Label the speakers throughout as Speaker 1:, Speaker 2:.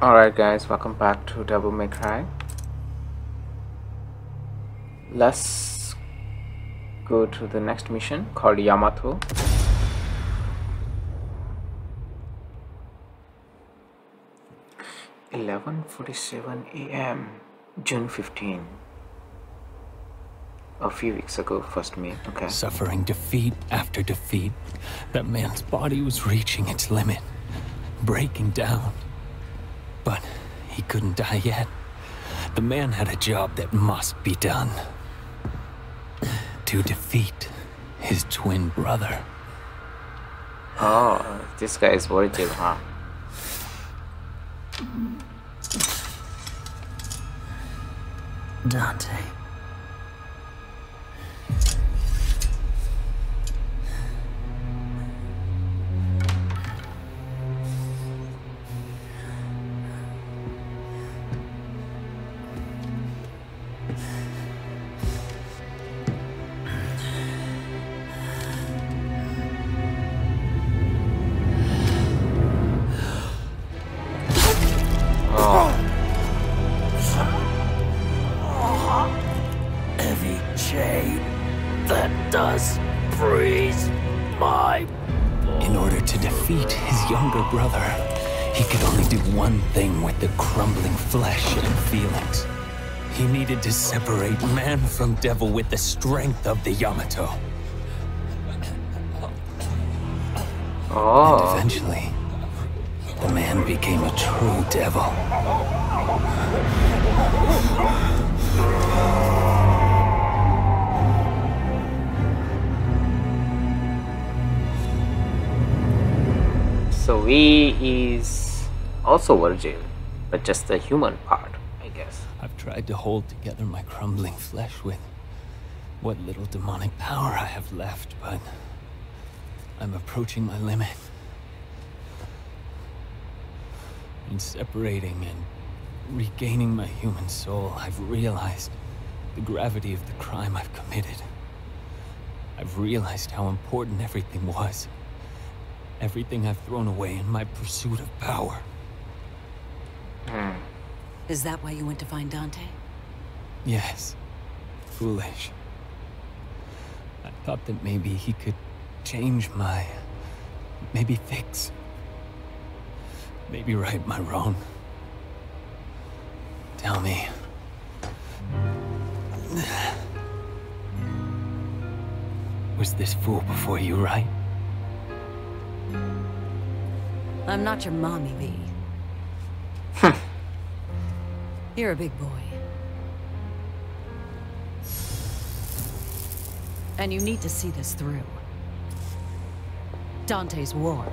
Speaker 1: Alright guys, welcome back to Devil May Cry. Let's go to the next mission called Yamato. (11:47 a.m. June 15. A few weeks ago, first meet. Okay.
Speaker 2: Suffering defeat after defeat, that man's body was reaching its limit, breaking down. But he couldn't die yet. The man had a job that must be done. To defeat his twin brother.
Speaker 1: Oh, this guy is Virgil, huh?
Speaker 3: Dante. Heavy chain that does freeze my...
Speaker 2: In order to defeat his younger brother, he could only do one thing with the crumbling flesh and feelings. He needed to separate man from devil with the strength of the Yamato.
Speaker 1: Oh.
Speaker 2: And eventually, the man became a true devil.
Speaker 1: So he is also Virgil, but just the human part, I guess.
Speaker 2: I've tried to hold together my crumbling flesh with what little demonic power I have left, but I'm approaching my limit. In separating and regaining my human soul, I've realized the gravity of the crime I've committed. I've realized how important everything was. Everything I've thrown away in my pursuit of power.
Speaker 3: Is that why you went to find Dante?
Speaker 2: Yes. Foolish. I thought that maybe he could change my... maybe fix... maybe right my wrong. Tell me. Was this fool before you, right?
Speaker 3: I'm not your mommy, V. You're a big boy. And you need to see this through. Dante's war.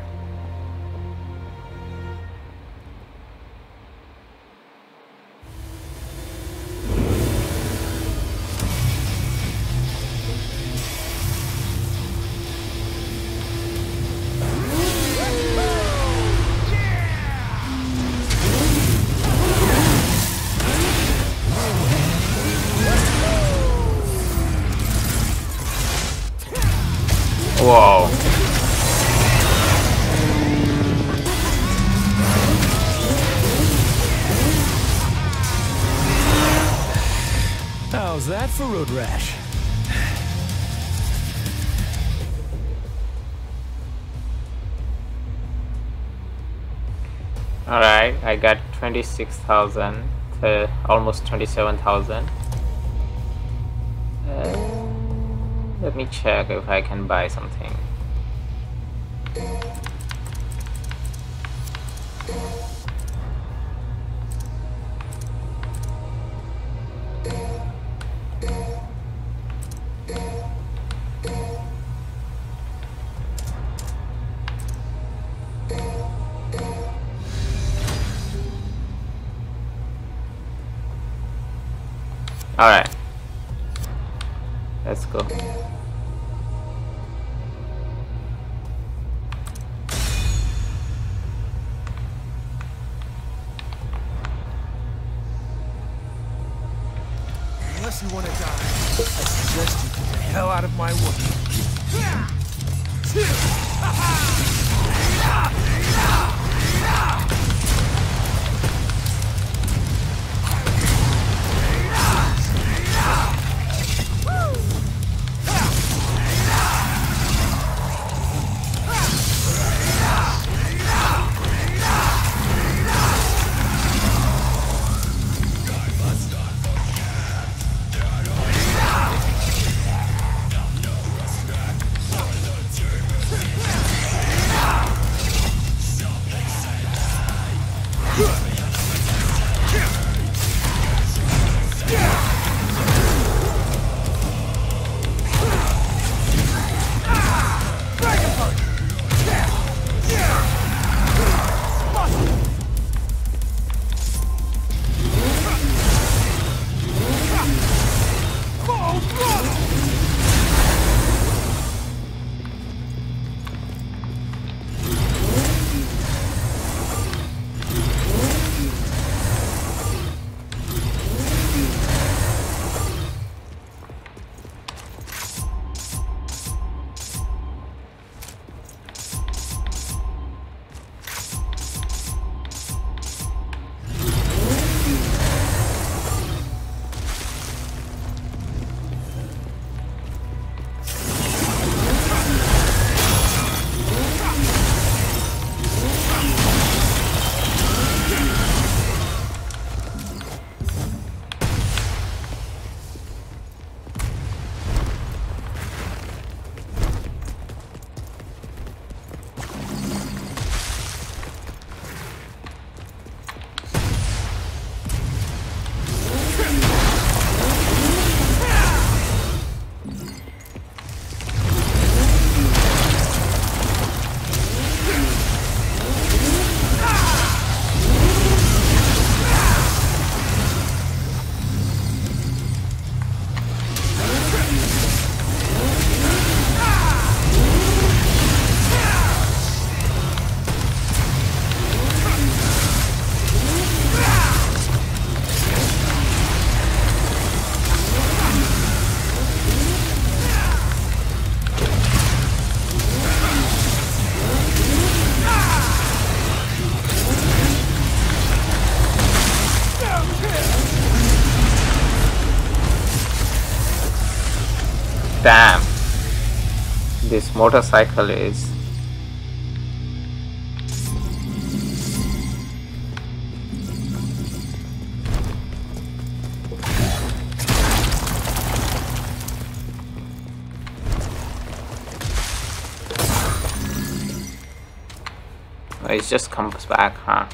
Speaker 1: Whoa.
Speaker 2: How's that for road rash?
Speaker 1: Alright, I got 26,000 to almost 27,000. Let me check if I can buy something. Alright, let's go.
Speaker 4: Unless you want to die, I suggest you get the hell out of my way.
Speaker 1: Damn. This motorcycle is... Oh, it just comes back, huh?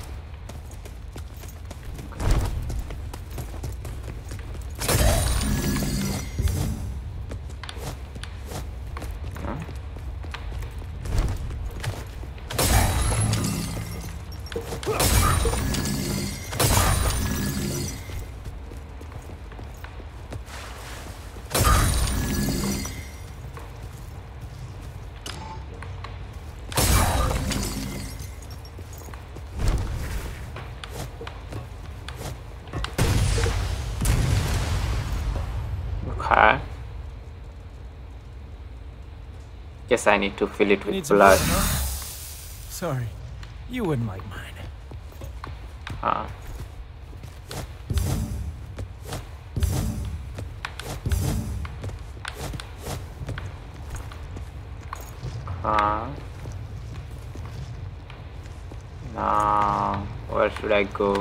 Speaker 1: Okay. Guess I need to fill it with
Speaker 4: Need some
Speaker 1: blood.
Speaker 4: blood, huh? Sorry, you wouldn't like mine.
Speaker 1: Huh. Now, where should I go?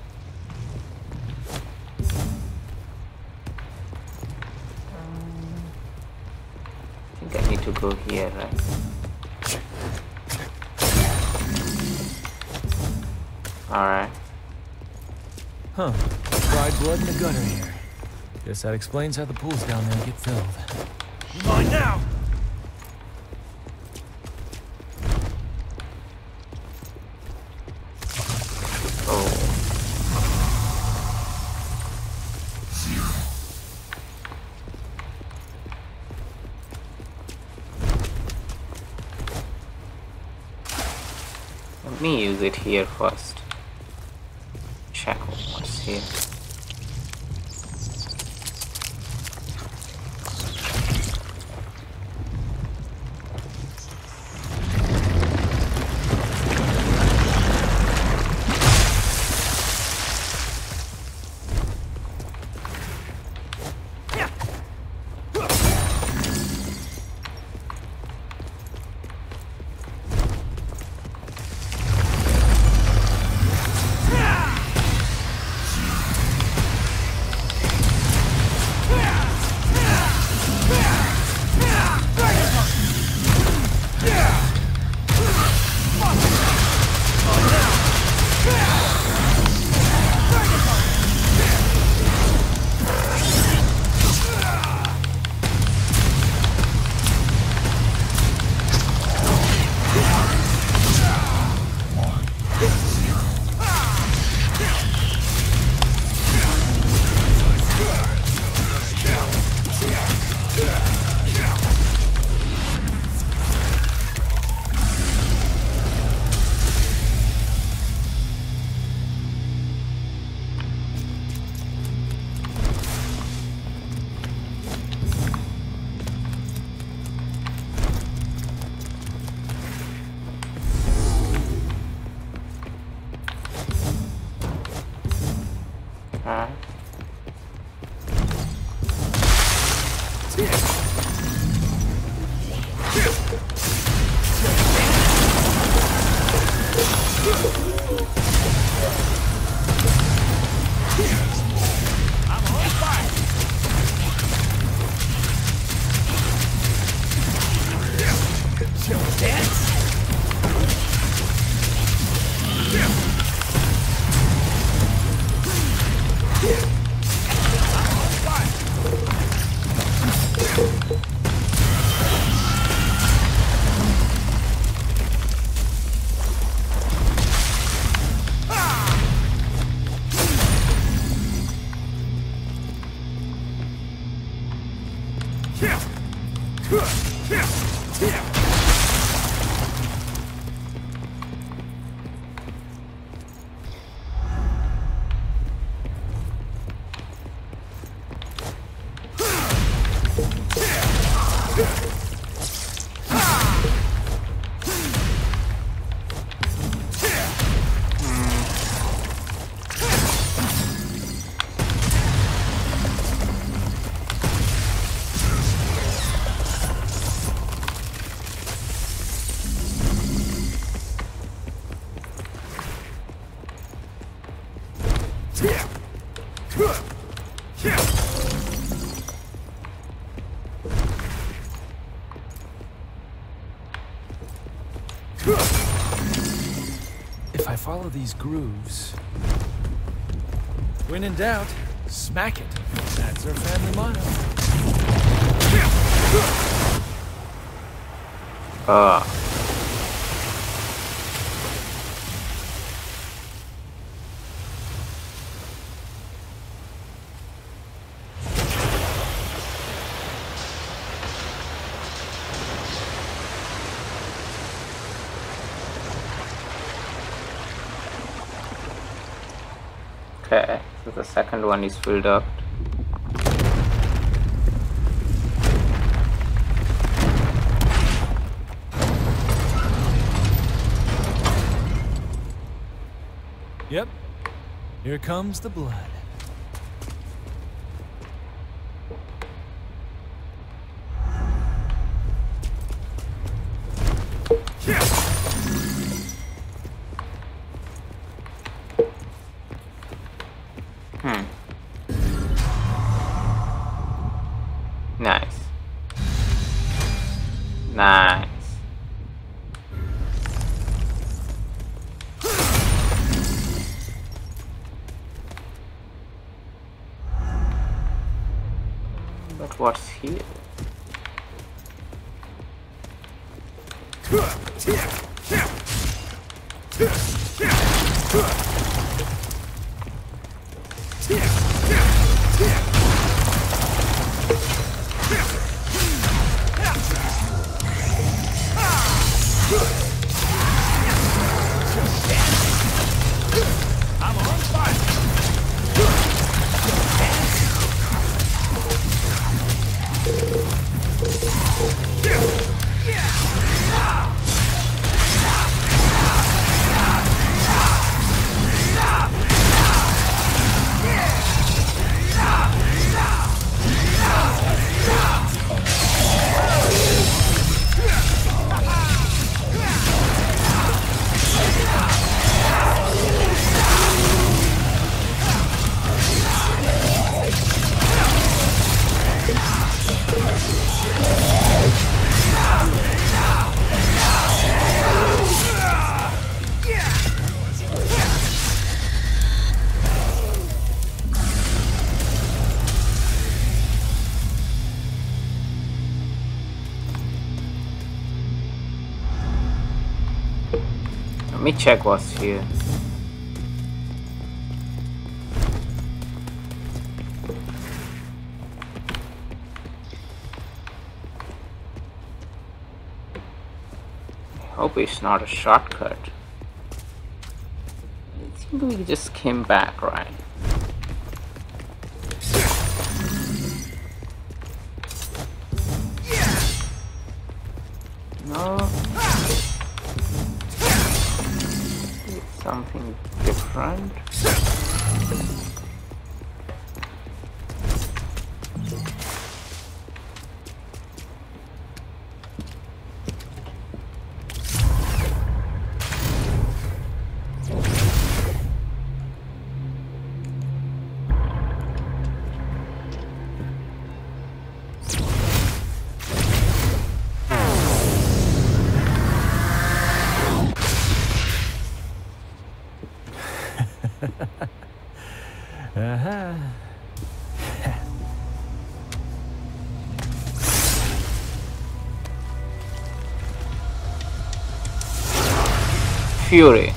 Speaker 1: I think I need to go here, right? Alright.
Speaker 4: Huh. Fried blood in the gutter here. Guess that explains how the pools down there get filled. Mine now!
Speaker 1: Oh. Let me use it here first. Check what's here.
Speaker 4: If I follow these grooves... When in doubt, smack it. That's our family motto.
Speaker 1: Okay, so the second one is filled up.
Speaker 4: Yep. Here comes the blood.
Speaker 1: Nice. Nice. But what's here? Let me check what's here. I hope it's not a shortcut. It seems we just came back, right? No. It's something different. Fury.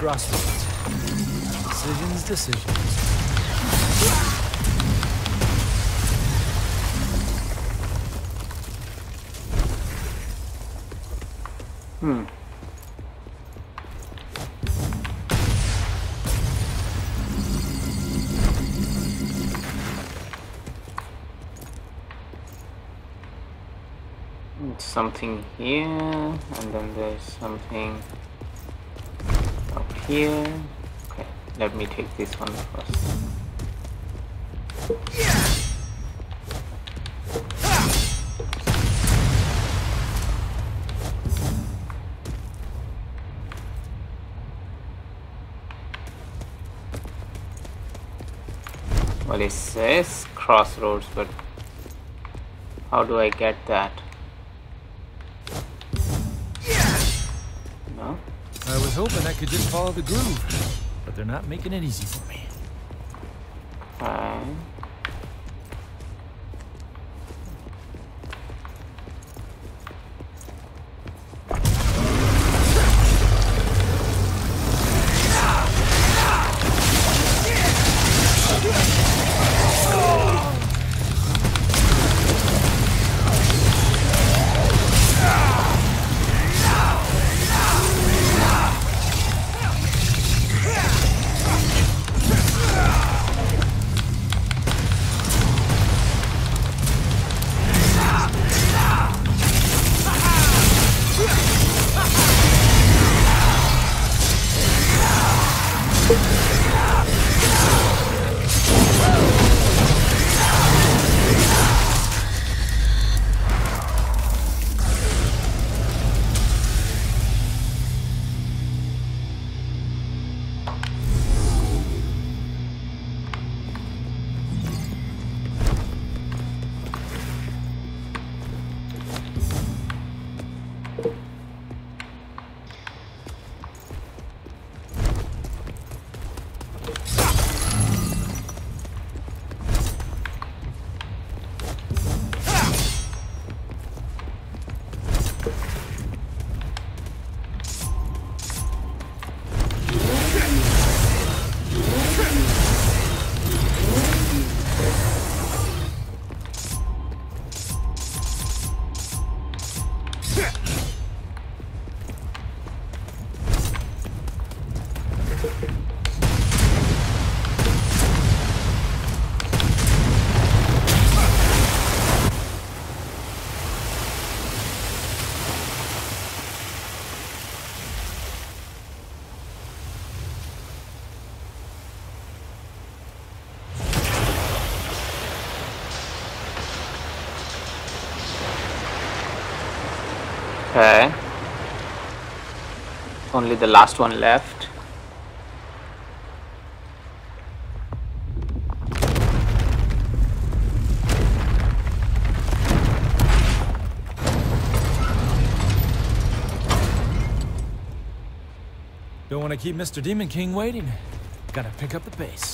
Speaker 4: crossroads. Decisions.
Speaker 1: Something here, and then there's something up here. Okay, let me take this one first. Well, it says crossroads, but how do I get that? No?
Speaker 4: I was hoping I could just follow the groove, but they're not making it easy for me.
Speaker 1: Okay. Okay. Only the last one left.
Speaker 4: Don't want to keep Mr. Demon King waiting. Gotta pick up the pace.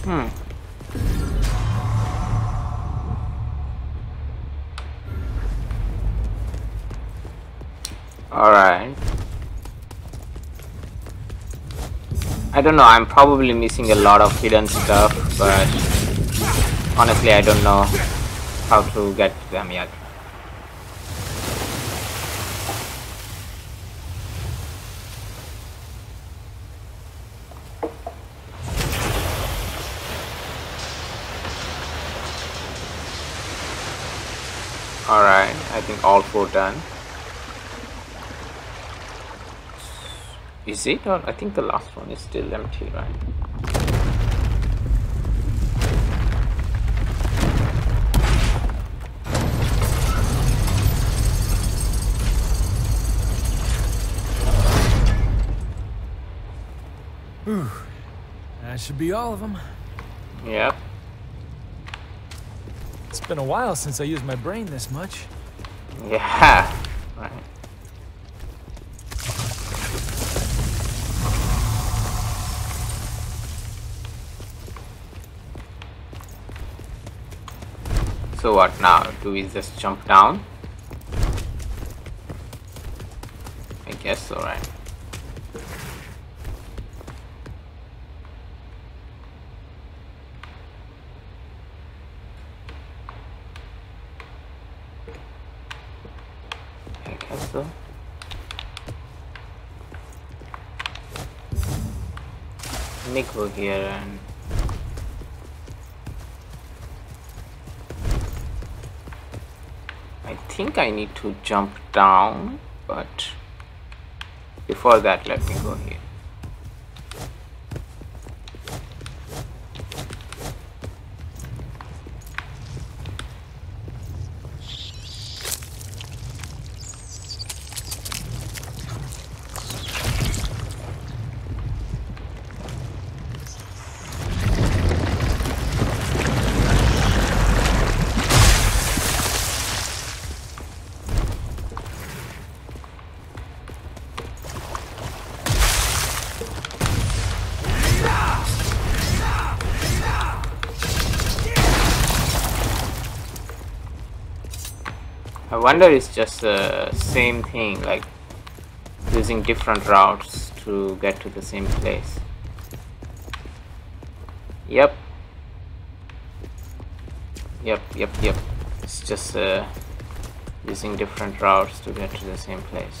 Speaker 1: Alright. I don't know, I'm probably missing a lot of hidden stuff, but honestly I don't know how to get to them yet. Alright, I think all 4 done. Is it? Or I think the last one is still empty, right?
Speaker 4: Whew. That should be all of them.
Speaker 1: Yep.
Speaker 4: It's been a while since I used my brain this much.
Speaker 1: Yeah. Right. So what now? Do we just jump down? I guess so, right? I guess so. Let me go here and I think I need to jump down, but before that let me go here. I wonder it's just the same thing, like using different routes to get to the same place. Yep. It's just using different routes to get to the same place.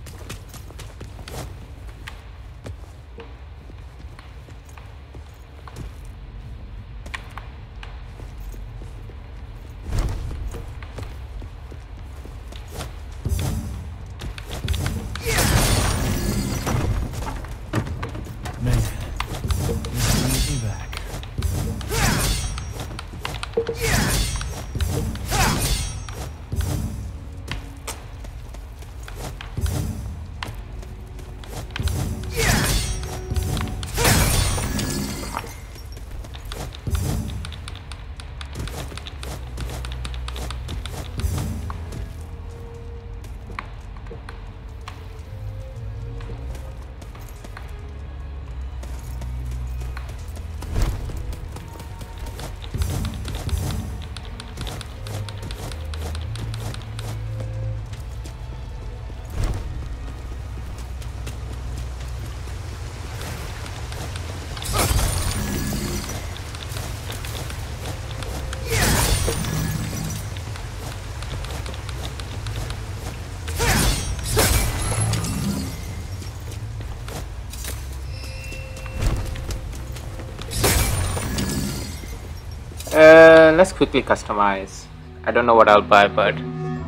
Speaker 1: Let's quickly customize. I don't know what I'll buy, but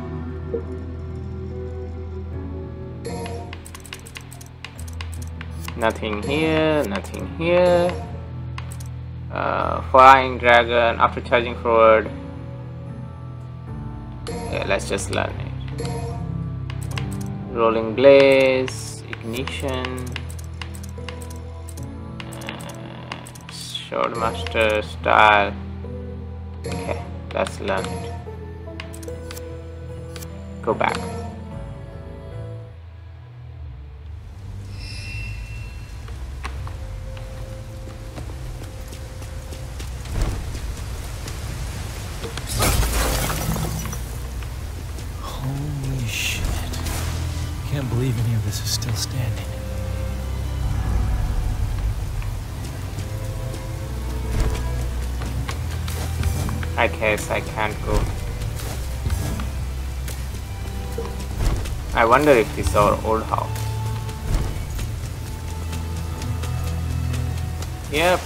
Speaker 1: nothing here, nothing here. Flying dragon after charging forward. Yeah, let's just learn it. Rolling blaze, ignition, Swordmaster style. Okay, let's learn it. Go back.
Speaker 4: this is still standing.
Speaker 1: I guess I can't go. I wonder if this is our old house. Yep.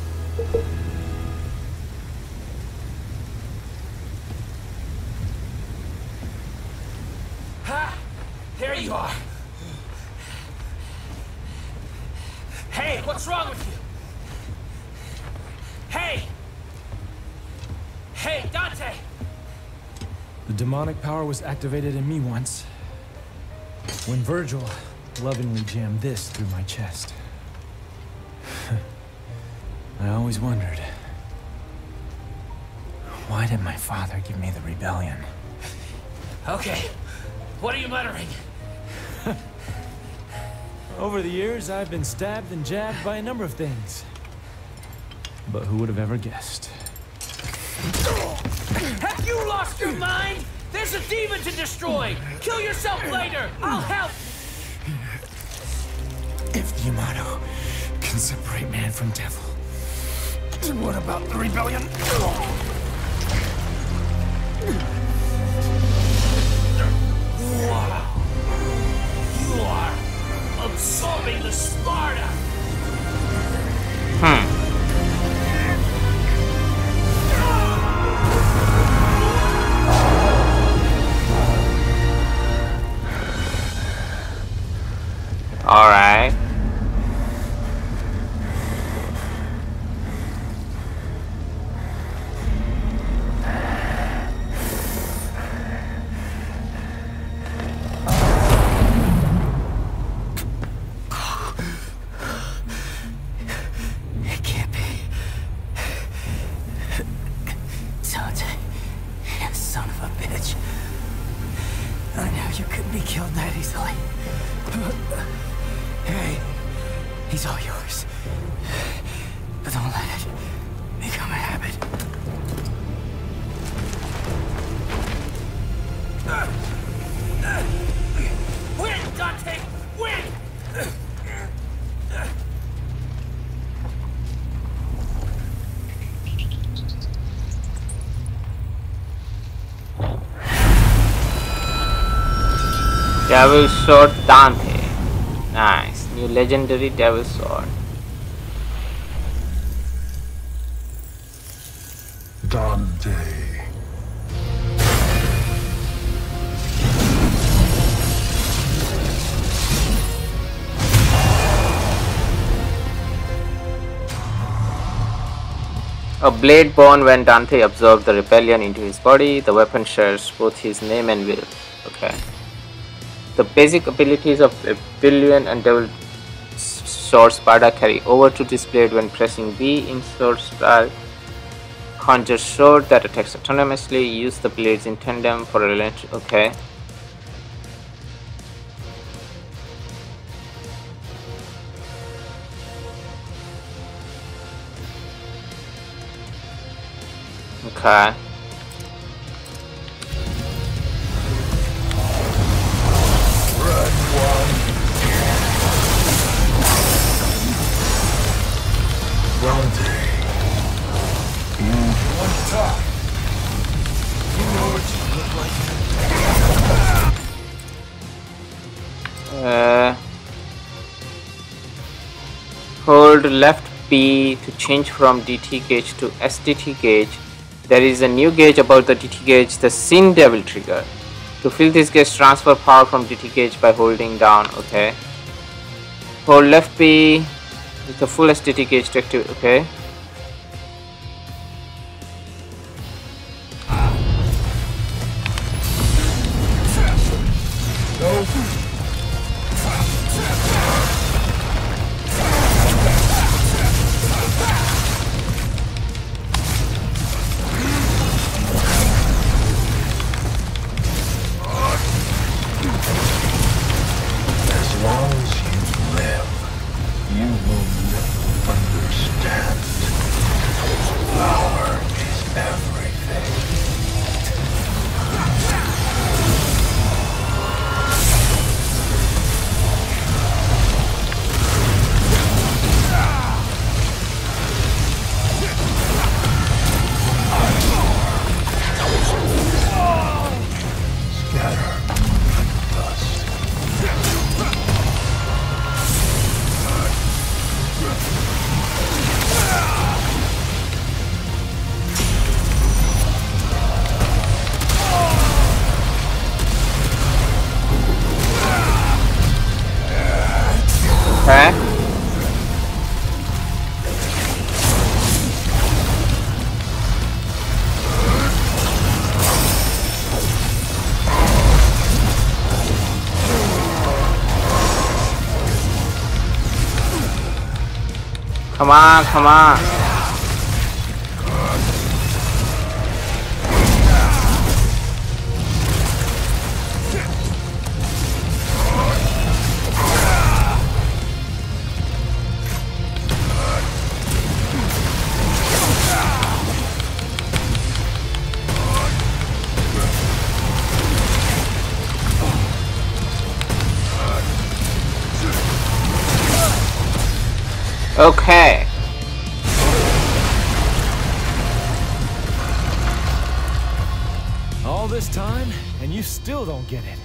Speaker 5: Ha! There you are. Hey, what's wrong with you? Hey! Hey, Dante!
Speaker 4: The demonic power was activated in me once, when Virgil lovingly jammed this through my chest. I always wondered, why did my father give me the rebellion?
Speaker 5: Okay, what are you muttering?
Speaker 4: Over the years, I've been stabbed and jabbed by a number of things. But who would have ever guessed?
Speaker 5: Have you lost your mind? There's a demon to destroy! Kill yourself later! I'll help!
Speaker 6: If the Yamato can separate man from devil, then what about the rebellion?
Speaker 5: Wow! You are absorbing the Sparta!
Speaker 1: Alright.
Speaker 6: It can't be. Dante, you son of a bitch. I knew you couldn't be killed that easily. Hey, he's all yours. But don't let it become a habit.
Speaker 5: Win, Dante! Win!
Speaker 1: Devil Sword Dante. Nice. New legendary Devil Sword.
Speaker 7: Dante.
Speaker 1: A blade born when Dante absorbed the rebellion into his body. The weapon shares both his name and will. Okay. The basic abilities of Rebellion and Devil Sword Sparta carry over to this blade when pressing B in sword style. Conjure sword that attacks autonomously. Use the blades in tandem for a relent. Okay. Okay. Hold left B to change from DT gauge to SDT gauge. There is a new gauge about the DT gauge, the Sin Devil trigger. To fill this gauge, transfer power from DT gauge by holding down. Okay. Hold left B with the full SDT gauge to activate. Okay.
Speaker 7: As long as you live, you will never understand. Power is everything.
Speaker 1: Come on, come on. Okay.
Speaker 4: All this time, and you still don't get it.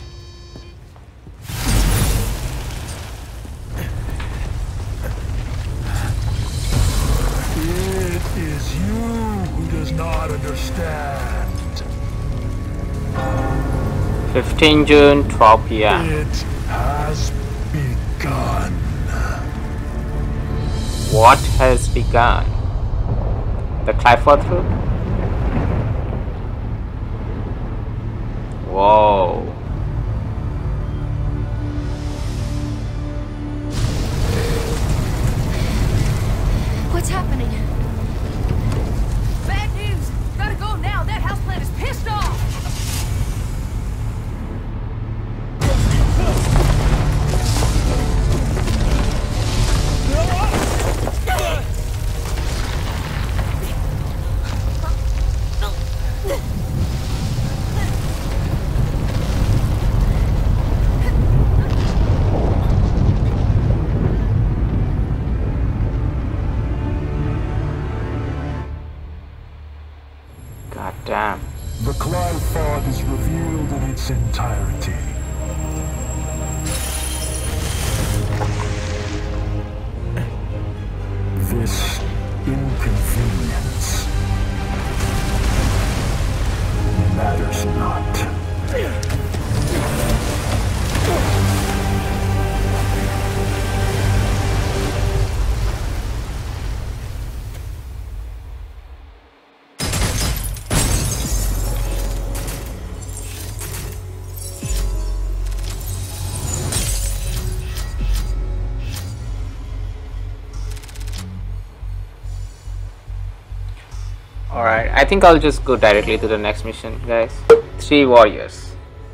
Speaker 7: It is you who does not understand.
Speaker 1: 15 June, 12 p.m.
Speaker 7: It has begun.
Speaker 1: What has begun? The Qliphoth route? Whoa.
Speaker 8: What's happening? Bad news! Gotta go now! That houseplant is pissed off!
Speaker 1: God damn.
Speaker 7: The Qliphoth is revealed in its entirety. This inconvenience matters not.
Speaker 1: Alright, I think I'll just go directly to the next mission, guys. 3 warriors.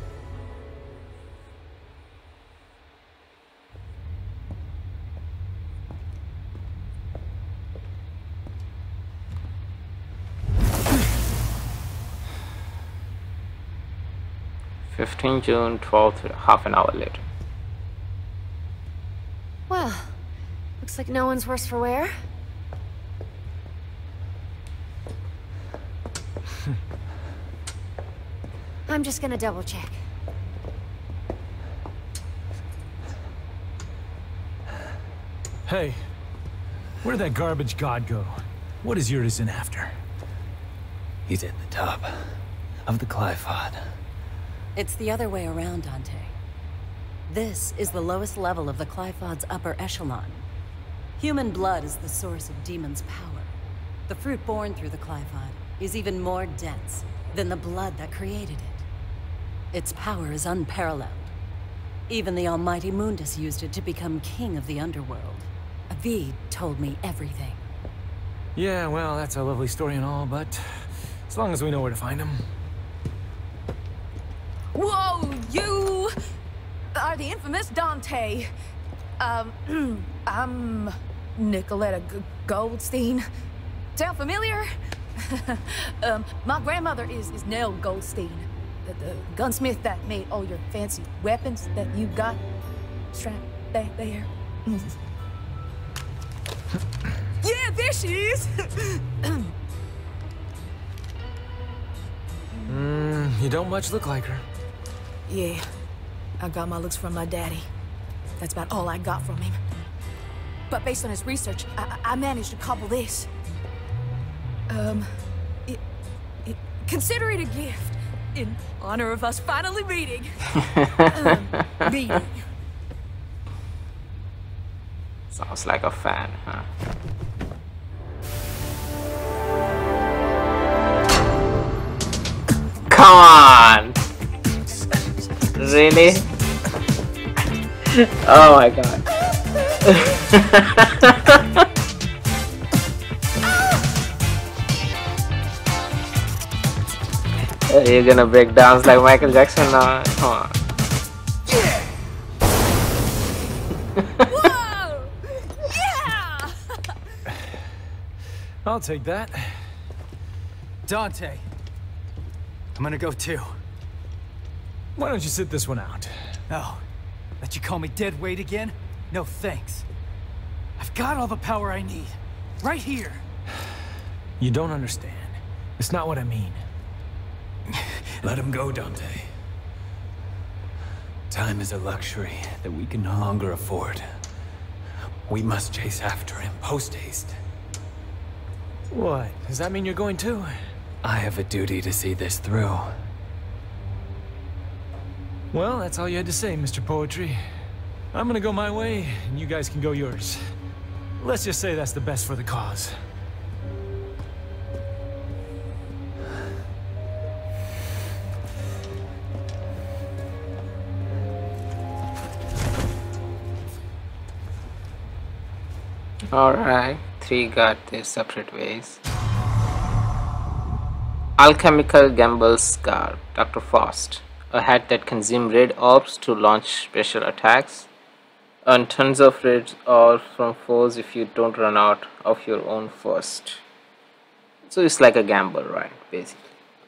Speaker 1: June 12th, half an hour later.
Speaker 8: Well, looks like no one's worse for wear. I'm just gonna double check.
Speaker 4: Hey, where did that garbage god go? What is Urizen after?
Speaker 2: He's at the top of the Qliphoth.
Speaker 3: It's the other way around, Dante. This is the lowest level of the Qliphod's upper echelon. Human blood is the source of demons' power. The fruit born through the Qliphod is even more dense than the blood that created it. Its power is unparalleled. Even the almighty Mundus used it to become king of the underworld. Avid told me everything.
Speaker 4: Yeah, well, that's a lovely story and all, but as long as we know where to find him.
Speaker 8: Whoa, you are the infamous Dante. I'm Nicoletta Goldstein. Sound familiar? My grandmother is Nell Goldstein, the gunsmith that made all your fancy weapons that you got strapped back there. Yeah, there she is.
Speaker 4: You don't much look like her.
Speaker 8: Yeah, I got my looks from my daddy. That's about all I got from him. But based on his research, I managed to cobble this. Consider it a gift in honor of us finally meeting. Meeting.
Speaker 1: Sounds like a fan, huh? Come on! Really? Oh my god. You're gonna break dance like Michael Jackson now? Come on.
Speaker 8: Whoa! Yeah!
Speaker 4: I'll take that.
Speaker 6: Dante, I'm gonna go too.
Speaker 4: Why don't you sit this one out?
Speaker 6: Oh, let you call me dead weight again? No thanks. I've got all the power I need. Right here.
Speaker 4: You don't understand. It's not what I mean.
Speaker 2: Let him go, Dante. Time is a luxury that we can no longer afford. We must chase after him post-haste.
Speaker 4: What? Does that mean you're going too?
Speaker 2: I have a duty to see this through.
Speaker 4: Well, that's all you had to say, Mr. Poetry. I'm gonna go my way, and you guys can go yours. Let's just say that's the best for the cause.
Speaker 1: Alright, 3 got their separate ways. Alchemical Gamble's Scar, Dr. Faust. A hat that consumes red orbs to launch special attacks. Earn tons of red orbs from foes if you don't run out of your own first. So it's like a gamble, right? Basically.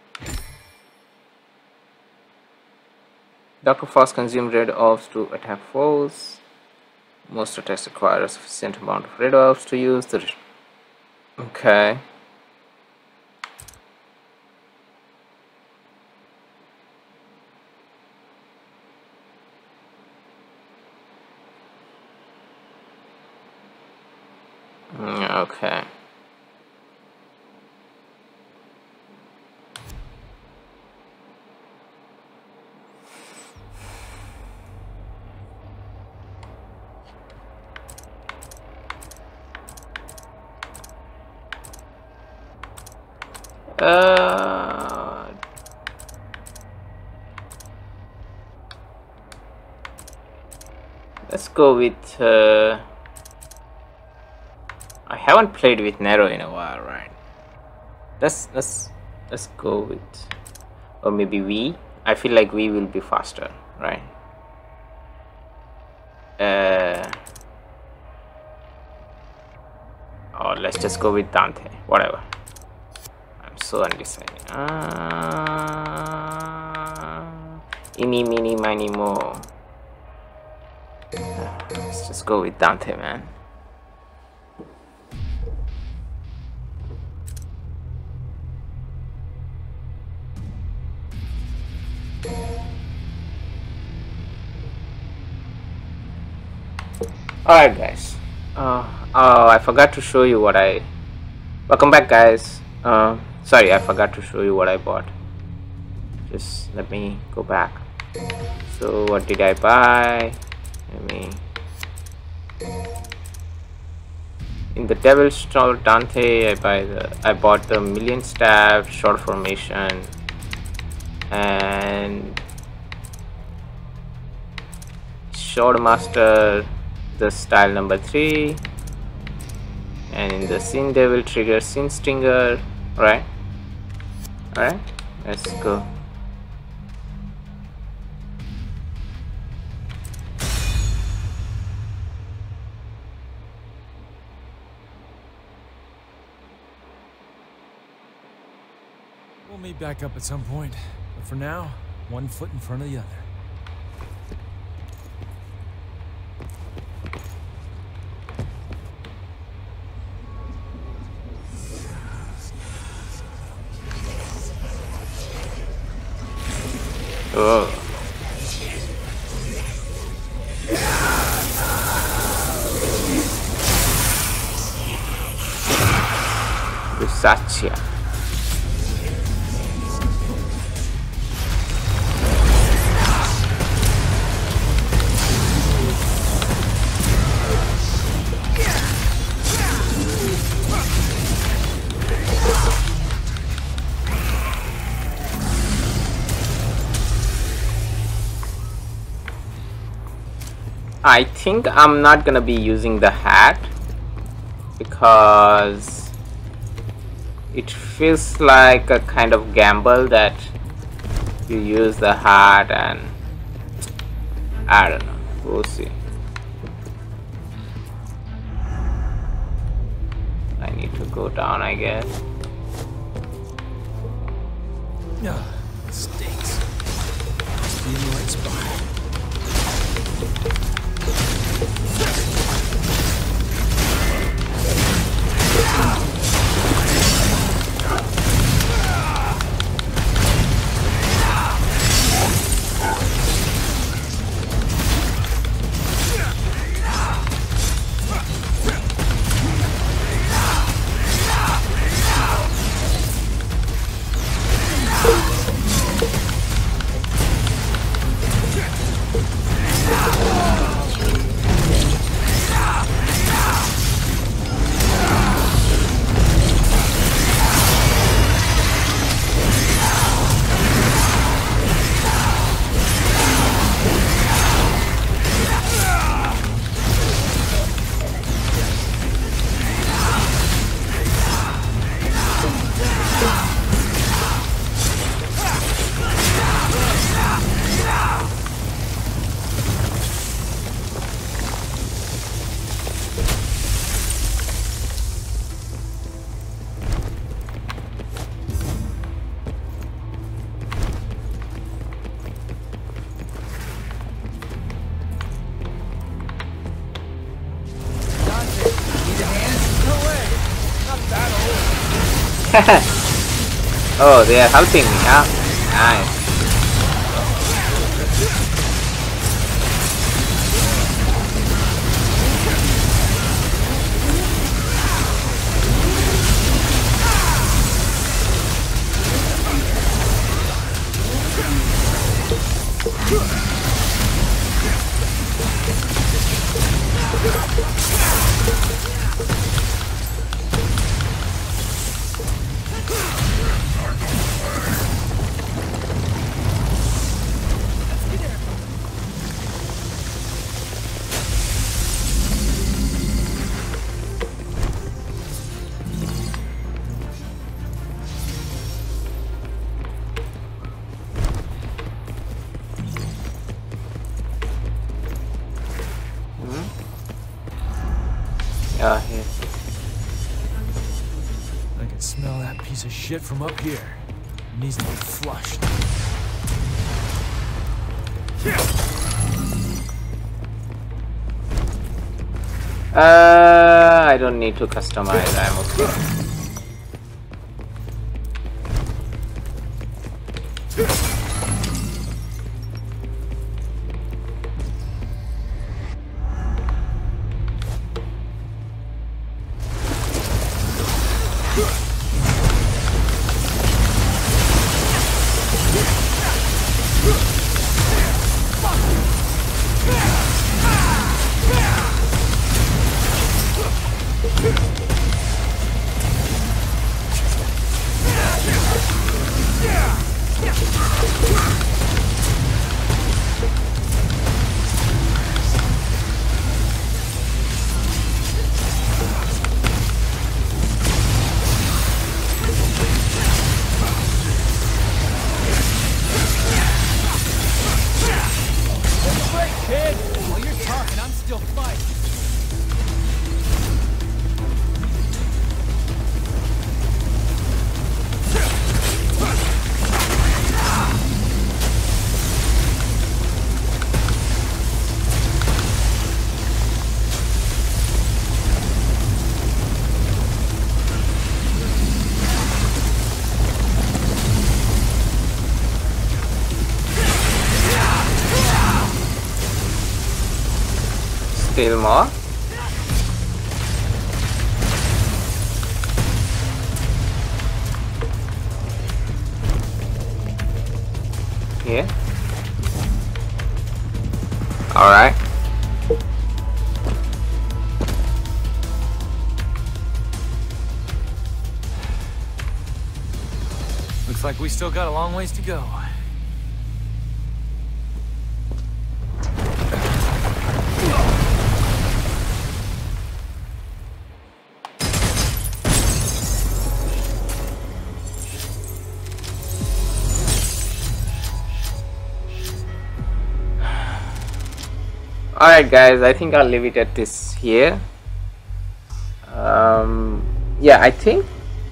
Speaker 1: Dr. Faust consumes red orbs to attack foes. Most attacks require a sufficient amount of red orbs to use the... Okay. Okay. Let's go with I haven't played with Nero in a while, right? Let's go with, or maybe V. I feel like V will be faster, right? Or let's just go with Dante, whatever. I'm so undecided. Eeny, meeny, miny, mo. Let's just go with Dante, man. Alright guys, I forgot to show you what I... Welcome back guys. Sorry, I forgot to show you what I bought. Just let me go back. So what did I buy? In the Devil's Stall Dante, I bought the Million Stab Short Formation and Swordmaster, the style number 3, and in the Sin Devil trigger Sin Stinger. Alright, let's go.
Speaker 4: We'll meet back up at some point, but for now, one foot in front of the other.
Speaker 1: Oh. Lusatia. I think I'm not gonna be using the hat because it feels like a kind of gamble that you use the hat and I don't know. We'll see. I need to go down, I guess.
Speaker 4: No, stinks. Must be in the right spot.
Speaker 1: Oh, they are helping me, huh? Nice. Here.
Speaker 4: I can smell that piece of shit from up here. It needs to be flushed.
Speaker 1: I don't need to customize. I'm okay. Still more. Yeah. All right.
Speaker 4: Looks like we still got a long ways to go.
Speaker 1: Alright guys, I think I'll leave it at this here. Yeah, I think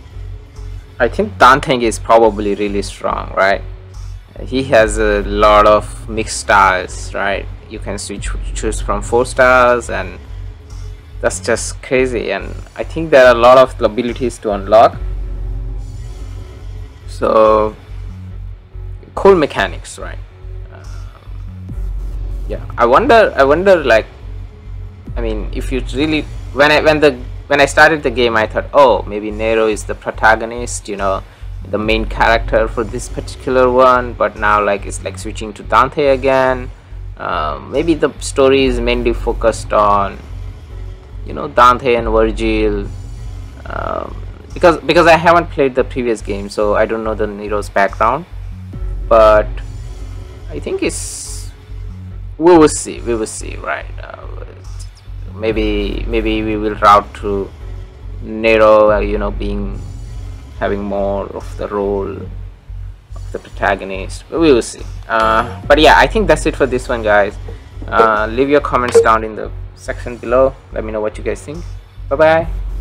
Speaker 1: Dante is probably really strong, right? He has a lot of mixed styles, right? You can choose from 4 stars, and that's just crazy. And I think there are a lot of abilities to unlock, so cool mechanics, right? Yeah, I wonder like, I mean, if you really, when I started the game, I thought, oh, maybe Nero is the protagonist, you know, the main character for this particular one, but now like it's like switching to Dante again. Maybe the story is mainly focused on, you know, Dante and Virgil, because I haven't played the previous game, so I don't know the Nero's background, but I think we will see, right? Maybe we will route to Nero, you know, having more of the role of the protagonist. We will see. But yeah, I think that's it for this one, guys. Leave your comments down in the section below. Let me know what you guys think. Bye bye.